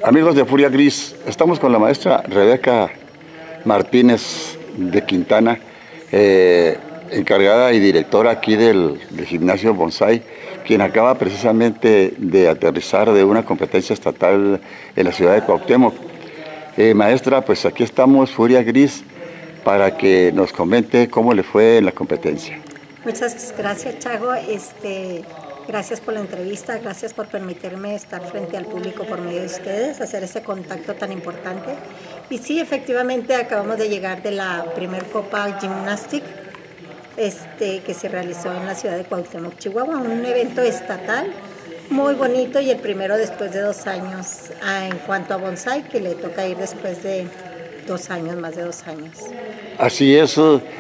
Amigos de Furia Gris, estamos con la maestra Rebeca Martínez de Quintana, encargada y directora aquí del gimnasio Bonsai, quien acaba precisamente de aterrizar de una competencia estatal en la ciudad de Cuauhtémoc. Maestra, pues aquí estamos, Furia Gris, para que nos comente cómo le fue en la competencia. Muchas gracias, Chago. Gracias por la entrevista, gracias por permitirme estar frente al público por medio de ustedes, hacer ese contacto tan importante. Y sí, efectivamente, acabamos de llegar de la primer Copa Gymnastic que se realizó en la ciudad de Cuauhtémoc, Chihuahua, un evento estatal muy bonito y el primero después de 2 años. En cuanto a Bonsai, que le toca ir después de 2 años, más de 2 años. Así es,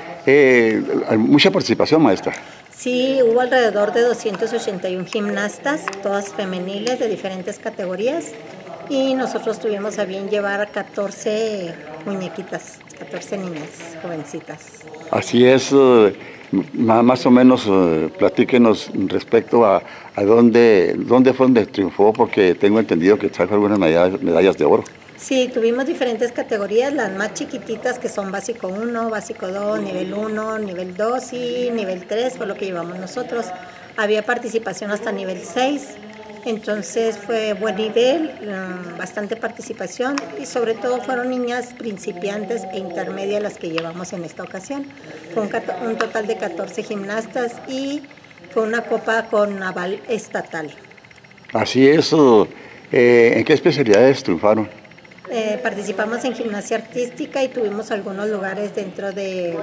mucha participación, maestra. Sí, hubo alrededor de 281 gimnastas, todas femeniles de diferentes categorías, y nosotros tuvimos a bien llevar 14 muñequitas, 14 niñas jovencitas. Así es, más o menos platíquenos respecto a dónde fue donde triunfó, porque tengo entendido que trajo algunas medallas de oro. Sí, tuvimos diferentes categorías, las más chiquititas que son básico 1, básico 2, nivel 1, nivel 2 y nivel 3 fue lo que llevamos nosotros. Había participación hasta nivel 6, entonces fue buen nivel, bastante participación y sobre todo fueron niñas principiantes e intermedias las que llevamos en esta ocasión. Fue un total de 14 gimnastas y fue una copa con aval estatal. Así es, ¿en qué especialidades triunfaron? Participamos en gimnasia artística y tuvimos algunos lugares dentro de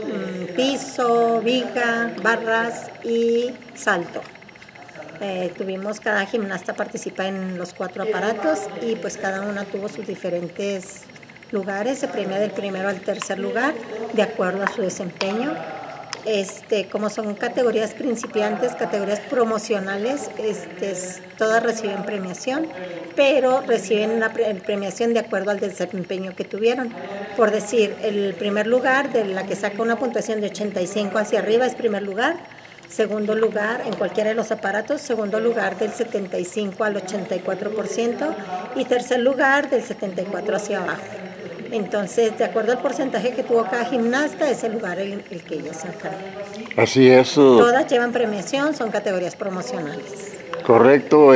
piso, viga, barras y salto. Cada gimnasta participa en los 4 aparatos y pues cada una tuvo sus diferentes lugares. Se premia del primero al tercer lugar de acuerdo a su desempeño. Como son categorías principiantes, categorías promocionales, todas reciben premiación, pero reciben la premiación de acuerdo al desempeño que tuvieron. Por decir, el primer lugar, de la que saca una puntuación de 85 hacia arriba, es primer lugar. Segundo lugar, en cualquiera de los aparatos, segundo lugar del 75 al 84% y tercer lugar del 74 hacia abajo. Entonces, de acuerdo al porcentaje que tuvo cada gimnasta, es el lugar el que ellas sacan. Así es. Todas llevan premiación, son categorías promocionales. Correcto.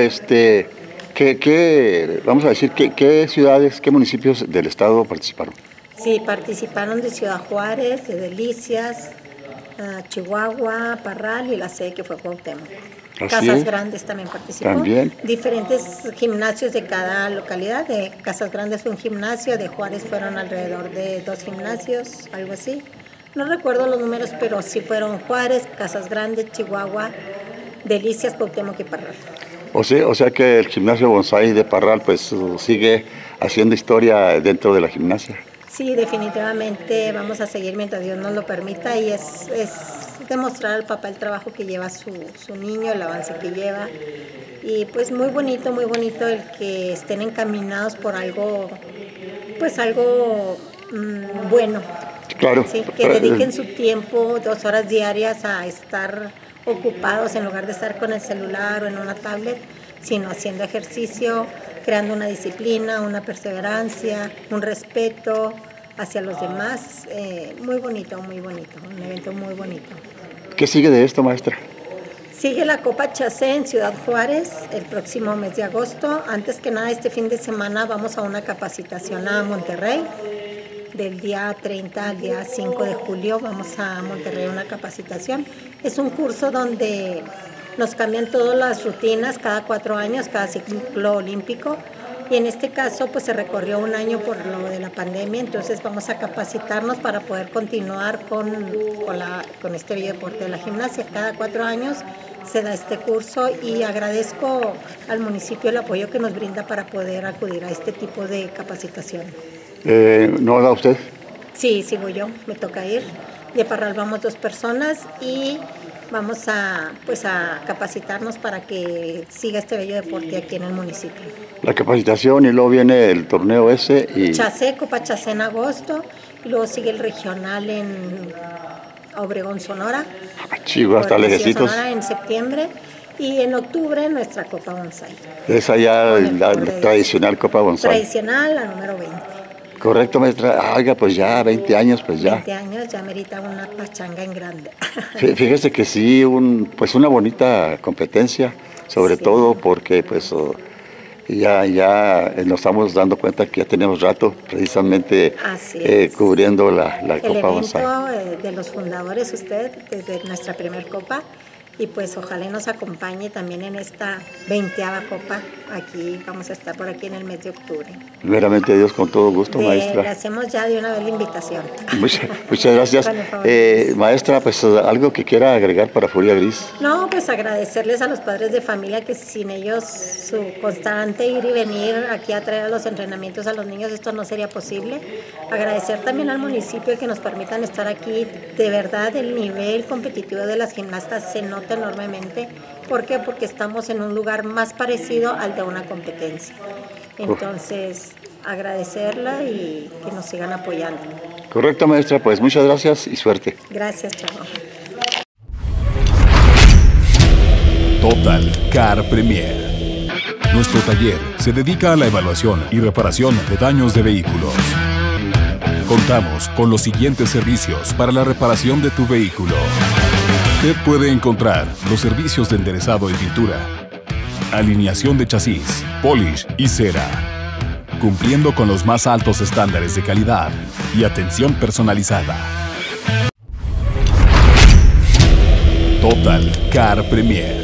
Vamos a decir, ¿qué ciudades, qué municipios del estado participaron? Sí, participaron de Ciudad Juárez, de Delicias, Chihuahua, Parral y la sede que fue Cuauhtémoc. Casas Grandes también participó. ¿También? Diferentes gimnasios de cada localidad. De Casas Grandes fue un gimnasio, de Juárez fueron alrededor de 2 gimnasios, algo así. No recuerdo los números, pero sí fueron Juárez, Casas Grandes, Chihuahua, Delicias, Cuauhtémoc y Parral. O sea que el gimnasio Bonsai de Parral pues sigue haciendo historia dentro de la gimnasia. Sí, definitivamente vamos a seguir mientras Dios nos lo permita y es demostrar al papá el trabajo que lleva su niño, el avance que lleva y pues muy bonito el que estén encaminados por algo, pues algo bueno. Claro. Sí, que dediquen su tiempo, 2 horas diarias a estar ocupados en lugar de estar con el celular o en una tablet, sino haciendo ejercicio, creando una disciplina, una perseverancia, un respeto hacia los demás. Muy bonito, un evento muy bonito. ¿Qué sigue de esto, maestra? Sigue la Copa Chacé en Ciudad Juárez el próximo mes de agosto. Antes que nada, este fin de semana vamos a una capacitación a Monterrey. Del día 30 al día 5 de julio vamos a Monterrey a una capacitación. Es un curso donde nos cambian todas las rutinas cada 4 años, cada ciclo olímpico. Y en este caso pues se recorrió 1 año por lo de la pandemia, entonces vamos a capacitarnos para poder continuar con este bello deporte de la gimnasia. Cada 4 años se da este curso y agradezco al municipio el apoyo que nos brinda para poder acudir a este tipo de capacitación. ¿No da usted? Sí, sigo yo, me toca ir. De Parral vamos 2 personas y vamos a capacitarnos para que siga este bello deporte aquí en el municipio. La capacitación y luego viene el torneo ese y... Chacé, Copa Chacé en agosto, y luego sigue el regional en Obregón, Sonora. Chihuahua, hasta lejecitos. Sonora en septiembre Y en octubre nuestra Copa Bonsai. Esa ya la tradicional Copa Bonsai. Tradicional, la número 20. Correcto, maestra. Oiga, pues ya 20 años, pues ya. 20 años ya merita una pachanga en grande. Fíjese que sí, pues una bonita competencia, sobre todo porque pues ya nos estamos dando cuenta que ya tenemos rato precisamente cubriendo la Copa Bonsai. El evento de los fundadores, usted, desde nuestra primer Copa, y pues ojalá nos acompañe también en esta 20ª Copa. Aquí vamos a estar por aquí en el mes de octubre. Primeramente Dios, con todo gusto, maestra. Le hacemos ya de una vez la invitación. Muchas gracias. Maestra, pues algo que quiera agregar para Furia Gris. No, pues agradecerles a los padres de familia que sin ellos su constante ir y venir aquí a traer a los entrenamientos a los niños, esto no sería posible. Agradecer también al municipio que nos permitan estar aquí. De verdad, el nivel competitivo de las gimnastas se nota enormemente. ¿Por qué? Porque estamos en un lugar más parecido al de una competencia. Entonces, agradecerla y que nos sigan apoyando. Correcto, maestra. Pues muchas gracias y suerte. Gracias, Chavo. Total Car Premier. Nuestro taller se dedica a la evaluación y reparación de daños de vehículos. Contamos con los siguientes servicios para la reparación de tu vehículo. Usted puede encontrar los servicios de enderezado y pintura, alineación de chasis, polish y cera, cumpliendo con los más altos estándares de calidad y atención personalizada. Total Car Premier.